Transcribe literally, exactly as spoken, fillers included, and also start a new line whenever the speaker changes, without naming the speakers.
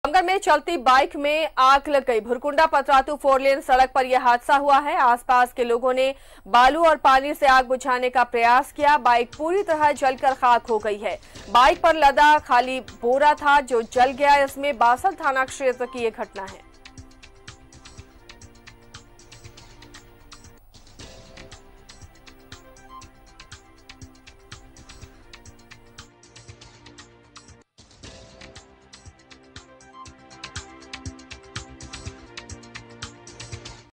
रामगढ़ में चलती बाइक में आग लग गई। भुरकुंडा पतरातू फोर लेन सड़क पर यह हादसा हुआ है। आसपास के लोगों ने बालू और पानी से आग बुझाने का प्रयास किया। बाइक पूरी तरह जलकर खाक हो गई है। बाइक पर लदा खाली बोरा था जो जल गया। इसमें बासल थाना क्षेत्र की यह घटना है।